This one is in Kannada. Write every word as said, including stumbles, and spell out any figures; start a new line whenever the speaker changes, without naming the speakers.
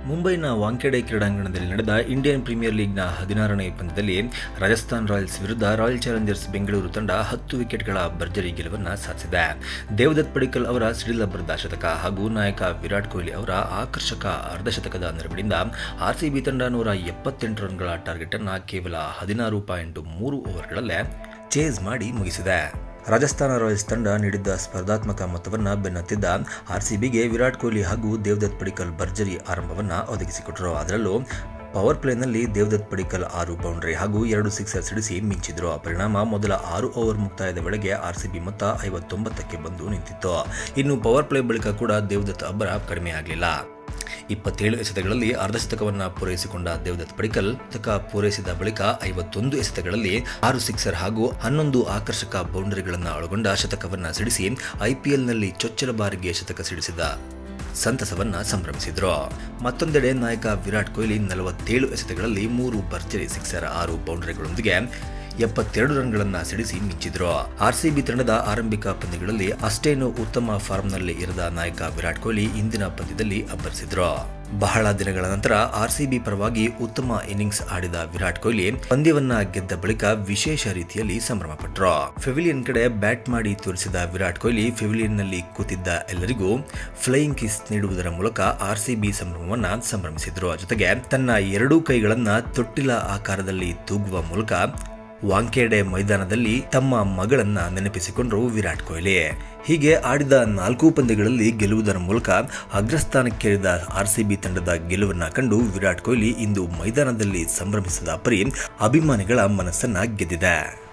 ಮುಂಬೈನ ವಾಂಖೇಡೆ ಕ್ರೀಡಾಂಗಣದಲ್ಲಿ ನಡೆದ ಇಂಡಿಯನ್ ಪ್ರೀಮಿಯರ್ ಲೀಗ್ನ ಹದಿನಾರನೇ ಪಂದ್ಯದಲ್ಲಿ ರಾಜಸ್ಥಾನ್ ರಾಯಲ್ಸ್ ವಿರುದ್ಧ ರಾಯಲ್ ಚಾಲೆಂಜರ್ಸ್ ಬೆಂಗಳೂರು ತಂಡ ಹತ್ತು ವಿಕೆಟ್ಗಳ ಭರ್ಜರಿ ಗೆಲುವನ್ನು ಸಾಧಿಸಿದೆ. ದೇವದತ್ ಪಡಿಕ್ಕಲ್ ಅವರ ಸಿಡಿಲಬ್ಬರದ ಶತಕ ಹಾಗೂ ನಾಯಕ ವಿರಾಟ್ ಕೊಹ್ಲಿ ಅವರ ಆಕರ್ಷಕ ಅರ್ಧಶತಕದ ನೆರವಿನಿಂದ ಆರ್ಸಿಬಿ ತಂಡ ನೂರ ಎಪ್ಪತ್ತೆಂಟು ರನ್ಗಳ ಟಾರ್ಗೆಟ್ ಅನ್ನು ಕೇವಲ ಹದಿನಾರು ಪಾಯಿಂಟ್ ಮೂರು ಓವರ್ಗಳಲ್ಲೇ ಚೇಸ್ ಮಾಡಿ ಮುಗಿಸಿದೆ. ರಾಜಸ್ಥಾನ ರಾಯಲ್ಸ್ ತಂಡ ನೀಡಿದ್ದ ಸ್ಪರ್ಧಾತ್ಮಕ ಮೊತ್ತವನ್ನು ಬೆನ್ನತ್ತಿದ್ದ ಆರ್ಸಿಬಿಗೆ ವಿರಾಟ್ ಕೊಹ್ಲಿ ಹಾಗೂ ದೇವದತ್ ಪಡಿಕ್ಕಲ್ ಭರ್ಜರಿ ಆರಂಭವನ್ನು ಒದಗಿಸಿಕೊಟ್ಟರು. ಅದರಲ್ಲೂ ಪವರ್ ಪ್ಲೇನಲ್ಲಿ ದೇವದತ್ ಪಡಿಕ್ಕಲ್ ಆರು ಬೌಂಡ್ರಿ ಹಾಗೂ ಎರಡು ಸಿಕ್ಸರ್ ಸಿಡಿಸಿ ಮಿಂಚಿದ್ರು. ಪರಿಣಾಮ ಮೊದಲ ಆರು ಓವರ್ ಮುಕ್ತಾಯದ ವೇಳೆಗೆ ಆರ್ಸಿಬಿ ಮೊತ್ತ ಐವತ್ತೊಂಬತ್ತಕ್ಕೆ ಬಂದು ನಿಂತಿತ್ತು. ಇನ್ನು ಪವರ್ ಪ್ಲೇ ಬಳಿಕ ಕೂಡ ದೇವದತ್ ಅಬ್ಬರ ಕಡಿಮೆ ಆಗಲಿಲ್ಲ. ಇಪ್ಪತ್ತೇಳು ಎಸೆತಗಳಲ್ಲಿ ಅರ್ಧಶತಕವನ್ನು ಪೂರೈಸಿಕೊಂಡ ದೇವದತ್ ಪಡಿಕ್ಕಲ್ ಶತಕ ಪೂರೈಸಿದ ಬಳಿಕ ಐವತ್ತೊಂದು ಎಸೆತಗಳಲ್ಲಿ ಆರು ಸಿಕ್ಸರ್ ಹಾಗೂ ಹನ್ನೊಂದು ಆಕರ್ಷಕ ಬೌಂಡರಿಗಳನ್ನು ಒಳಗೊಂಡ ಶತಕವನ್ನು ಸಿಡಿಸಿ ಐಪಿಎಲ್ನಲ್ಲಿ ಚೊಚ್ಚಲ ಬಾರಿಗೆ ಶತಕ ಸಿಡಿಸಿದ ಸಂತಸವನ್ನ ಸಂಭ್ರಮಿಸಿದ್ರು. ಮತ್ತೊಂದೆಡೆ ನಾಯಕ ವಿರಾಟ್ ಕೊಹ್ಲಿ ನಲವತ್ತೇಳು ಎಸೆತಗಳಲ್ಲಿ ಮೂರು ಭರ್ಜರಿ ಸಿಕ್ಸರ್ ಆರು ಬೌಂಡರಿಗಳೊಂದಿಗೆ ಎಪ್ಪತ್ತೆರಡು ರನ್ಗಳನ್ನು ಸಿಡಿಸಿ ಮಿಂಚಿದ್ರು. ಆರ್ಸಿಬಿ ತಂಡದ ಆರಂಭಿಕ ಪಂದ್ಯಗಳಲ್ಲಿ ಅಷ್ಟೇನು ಉತ್ತಮ ಫಾರ್ಮ್ನಲ್ಲಿ ಇರದ ನಾಯಕ ವಿರಾಟ್ ಕೊಹ್ಲಿ ಇಂದಿನ ಪಂದ್ಯದಲ್ಲಿ ಅಬ್ಬರಿಸಿದ್ರು. ಬಹಳ ದಿನಗಳ ನಂತರ ಆರ್ಸಿಬಿ ಪರವಾಗಿ ಉತ್ತಮ ಇನ್ನಿಂಗ್ಸ್ ಆಡಿದ ವಿರಾಟ್ ಕೊಹ್ಲಿ ಪಂದ್ಯವನ್ನ ಗೆದ್ದ ಬಳಿಕ ವಿಶೇಷ ರೀತಿಯಲ್ಲಿ ಸಂಭ್ರಮಪಟ್ಟರು. ಫೆವಿಲಿಯನ್ ಕಡೆ ಬ್ಯಾಟ್ ಮಾಡಿ ತೋರಿಸಿದ ವಿರಾಟ್ ಕೊಹ್ಲಿ ಫೆವಿಲಿಯನ್ನಲ್ಲಿ ಕೂತಿದ್ದ ಎಲ್ಲರಿಗೂ ಫ್ಲೈಯಿಂಗ್ ಕಿಸ್ ನೀಡುವುದರ ಮೂಲಕ ಆರ್ಸಿಬಿ ಸಂಭ್ರಮವನ್ನ ಸಂಭ್ರಮಿಸಿದ್ರು. ಜೊತೆಗೆ ತನ್ನ ಎರಡೂ ಕೈಗಳನ್ನ ತೊಟ್ಟಿಲ ಆಕಾರದಲ್ಲಿ ತೂಗುವ ಮೂಲಕ ವಾಂಖೇಡೆ ಮೈದಾನದಲ್ಲಿ ತಮ್ಮ ಮಗಳನ್ನ ನೆನಪಿಸಿಕೊಂಡರು ವಿರಾಟ್ ಕೊಹ್ಲಿ. ಹೀಗೆ ಆಡಿದ ನಾಲ್ಕು ಪಂದ್ಯಗಳಲ್ಲಿ ಗೆಲ್ಲುವುದರ ಮೂಲಕ ಅಗ್ರಸ್ಥಾನಕ್ಕೇರಿದ ಆರ್ಸಿಬಿ ತಂಡದ ಗೆಲುವನ್ನ ಕಂಡು ವಿರಾಟ್ ಕೊಹ್ಲಿ ಇಂದು ಮೈದಾನದಲ್ಲಿ ಸಂಭ್ರಮಿಸಿದ ಪರಿ ಅಭಿಮಾನಿಗಳ ಮನಸ್ಸನ್ನ ಗೆದ್ದಿದೆ.